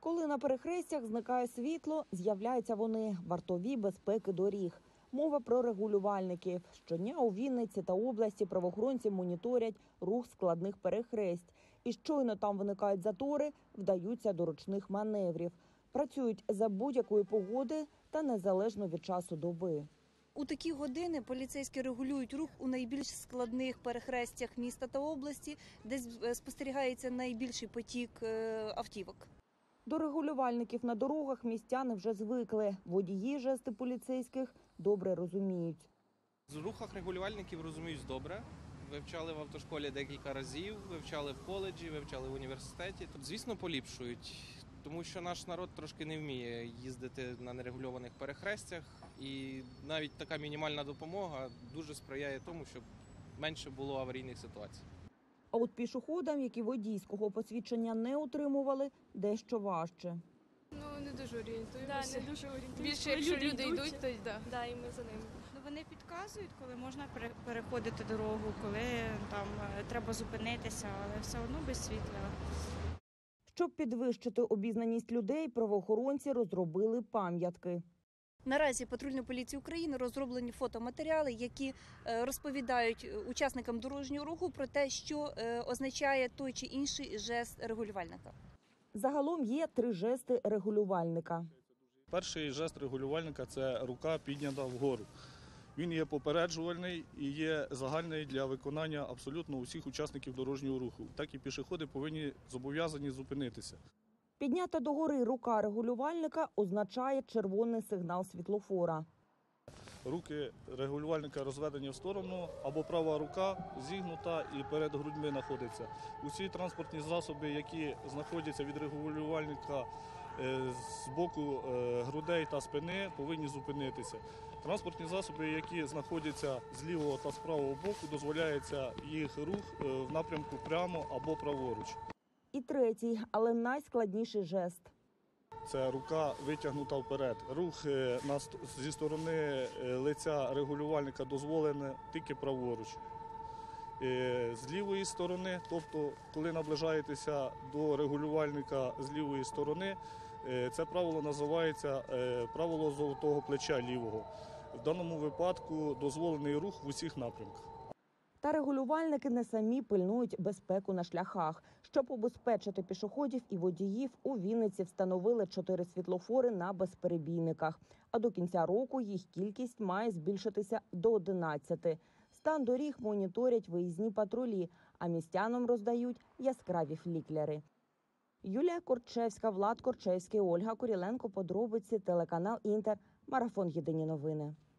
Коли на перехрестях зникає світло, з'являються вони – вартові безпеки доріг. Мова про регулювальників. Щодня у Вінниці та області правоохоронці моніторять рух складних перехресть. І щойно там виникають затори, вдаються до ручних маневрів. Працюють за будь-якої погоди та незалежно від часу доби. У такі години поліцейські регулюють рух у найбільш складних перехрестях міста та області, де спостерігається найбільший потік автівок. До регулювальників на дорогах містяни вже звикли. Водії жести поліцейських добре розуміють. З рухах регулювальників розуміють добре. Вивчали в автошколі декілька разів, вивчали в коледжі, вивчали в університеті. Тут, звісно, поліпшують, тому що наш народ трошки не вміє їздити на нерегульованих перехрестях. І навіть така мінімальна допомога дуже сприяє тому, щоб менше було аварійних ситуацій. А от пішоходам, які водійського посвідчення не отримували, дещо важче. Не дуже орієнтуємося. Не дуже орієнтуємося. Більше, якщо люди йдуть, то да, і ми за ними. Вони підказують, коли можна переходити дорогу, коли там треба зупинитися, але все одно без світла. Щоб підвищити обізнаність людей, правоохоронці розробили пам'ятки. Наразі патрульної поліції України розроблені фотоматеріали, які розповідають учасникам дорожнього руху про те, що означає той чи інший жест регулювальника. Загалом є 3 жести регулювальника. Перший жест регулювальника – це рука піднята вгору. Він є попереджувальний і є загальний для виконання абсолютно усіх учасників дорожнього руху. Так і пішоходи повинні зобов'язані зупинитися. Піднята догори рука регулювальника означає червоний сигнал світлофора. Руки регулювальника розведені в сторону, або права рука зігнута і перед грудьми знаходиться. Усі транспортні засоби, які знаходяться від регулювальника з боку грудей та спини, повинні зупинитися. Транспортні засоби, які знаходяться з лівого та з правого боку, дозволяється їх рух в напрямку прямо або праворуч. І третій, але найскладніший жест. Це рука витягнута вперед. Рух зі сторони лиця регулювальника дозволений тільки праворуч. З лівої сторони, тобто коли наближаєтеся до регулювальника з лівої сторони, це правило називається правило золотого плеча лівого. В даному випадку дозволений рух в усіх напрямках. Та регулювальники не самі пильнують безпеку на шляхах. Щоб убезпечити пішоходів і водіїв, у Вінниці встановили 4 світлофори на безперебійниках. А до кінця року їх кількість має збільшитися до 11. Стан доріг моніторять виїзні патрулі, а містянам роздають яскраві флікери. Юлія Корчевська, Влад Корчевський, Ольга Куріленко. Подробиці, телеканал Інтер. Марафон. Єдині новини.